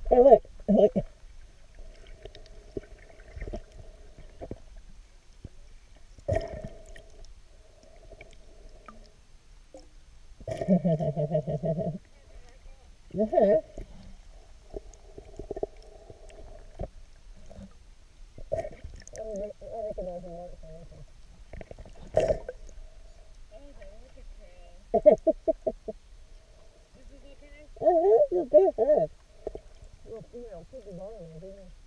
Hey, look. Look. You're good. Little female piggy bone, isn't it?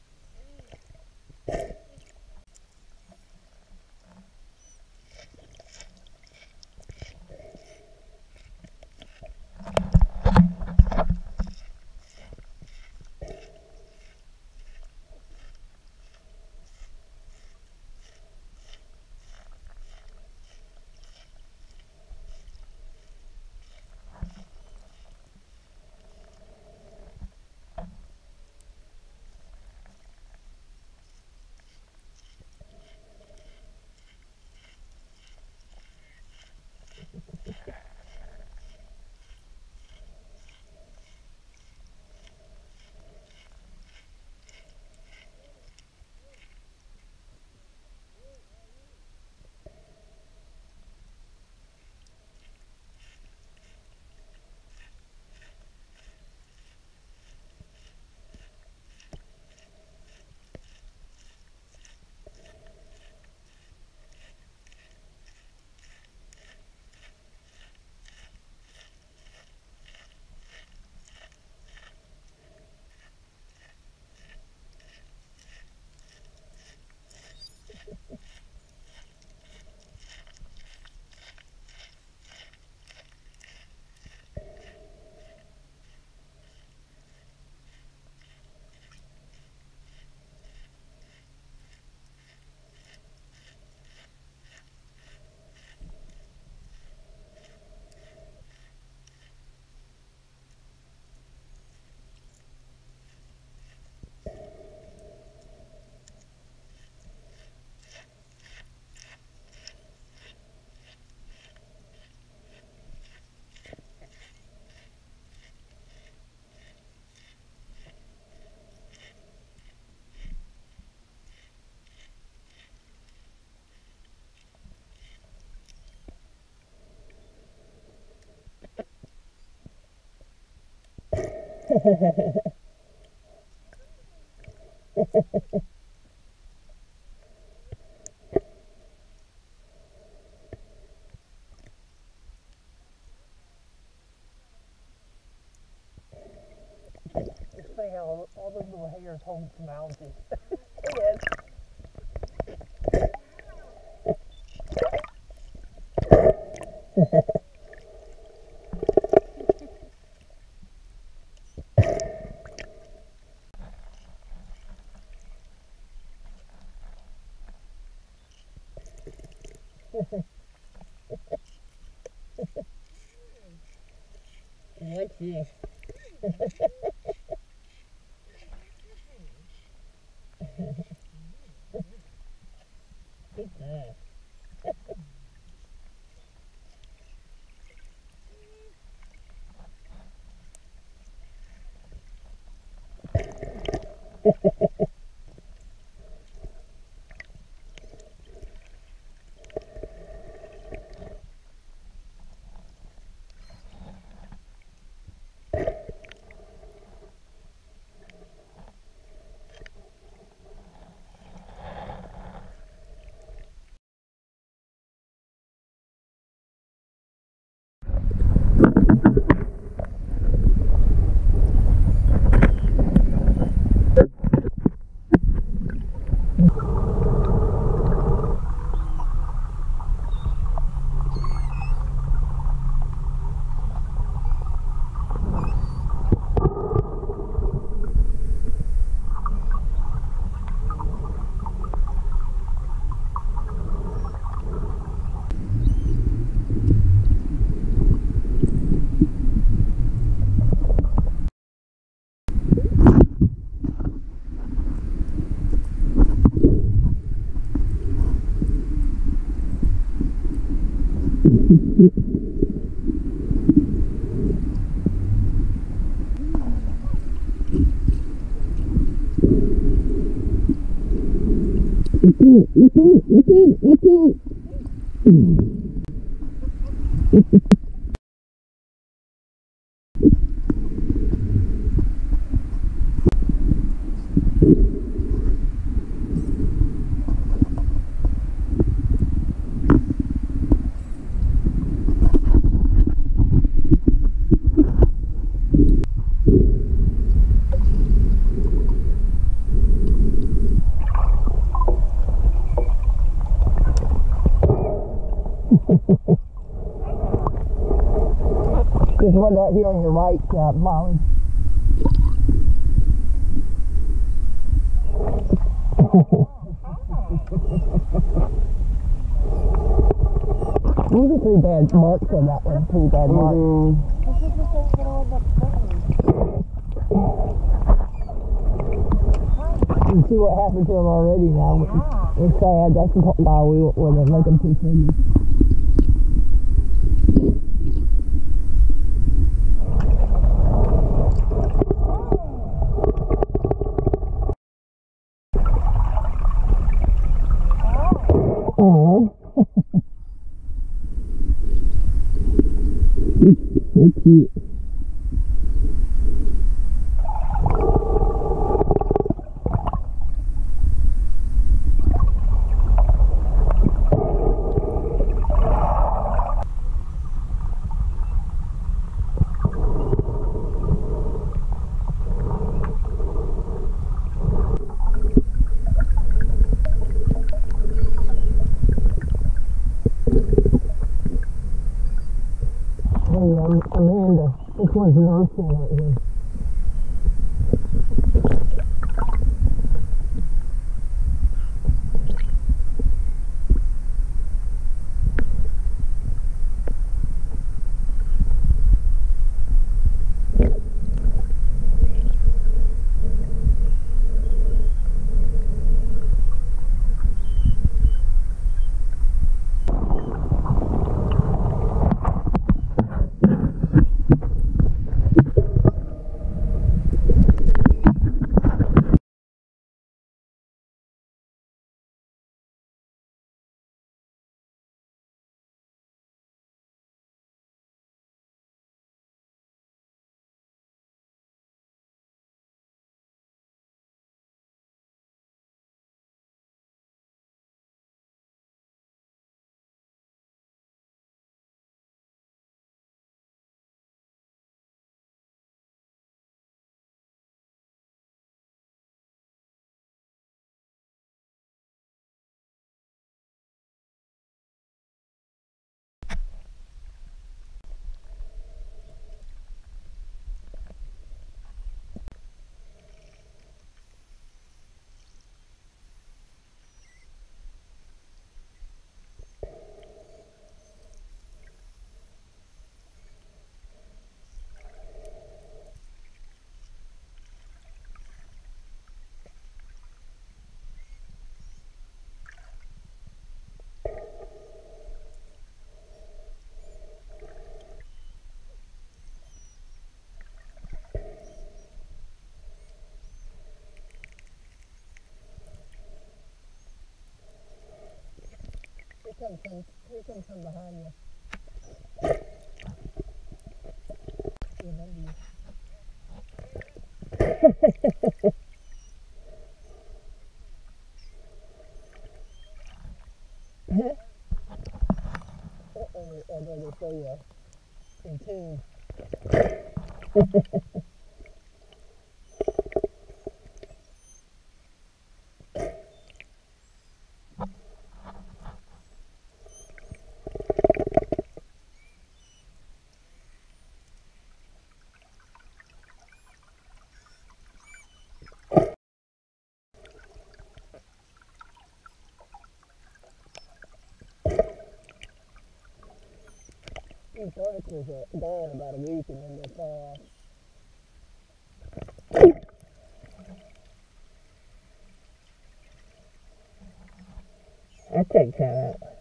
It's funny how all those little hairs hold some algae. What's this? Good job. There's one right here on your right, Molly. These are pretty bad marks on that one. Pretty bad marks. You see what happened to them already now. It's sad. That's why we want to make them too thin. Oh. So cute. Amanda, this one's an ocean right here. Here comes from behind you. Oh, there they show you in tune. These articles are gone about a week and then they'll fall off. I take that out.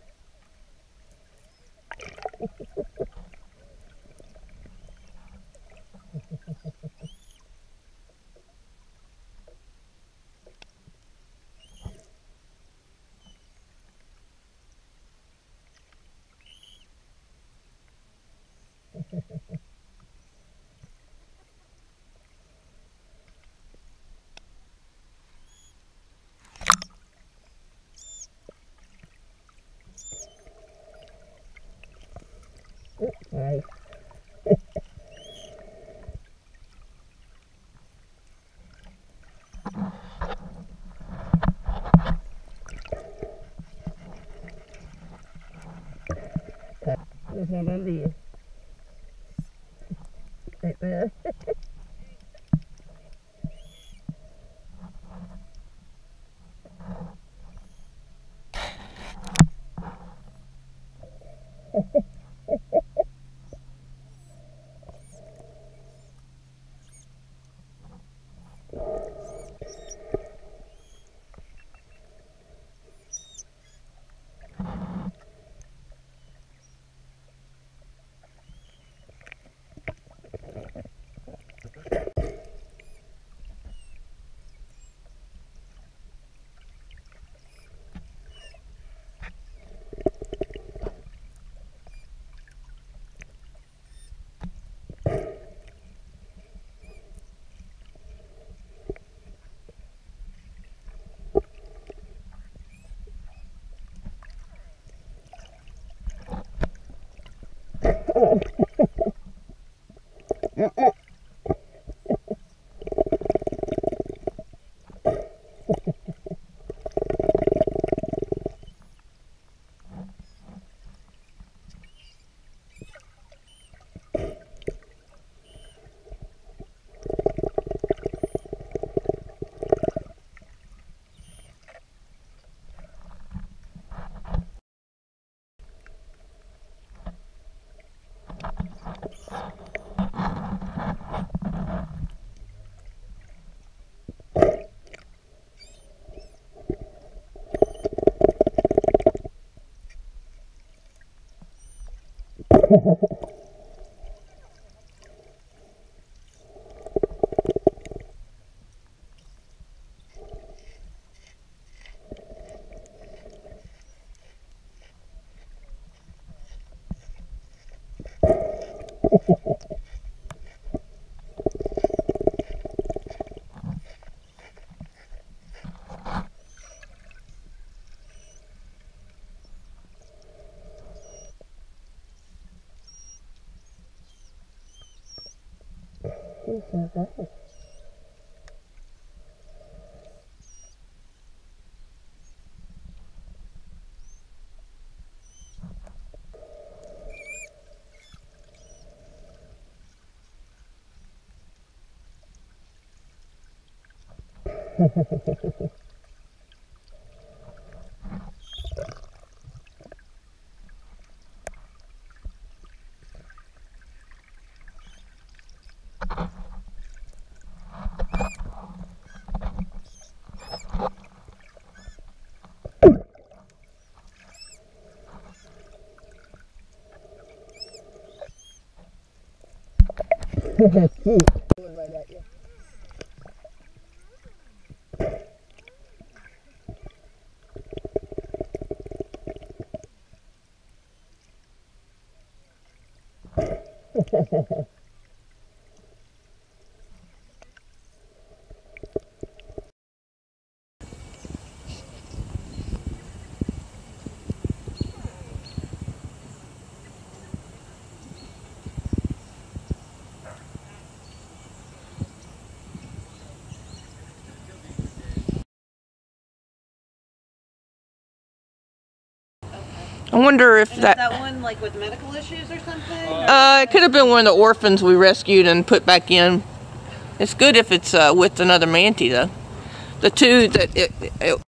Nice. There's one under you. Right there. He's so good. Cute. Going right at you. I wonder if and is that one like with medical issues or something? It could have been one of the orphans we rescued and put back in. It's good if it's with another manatee though. The two that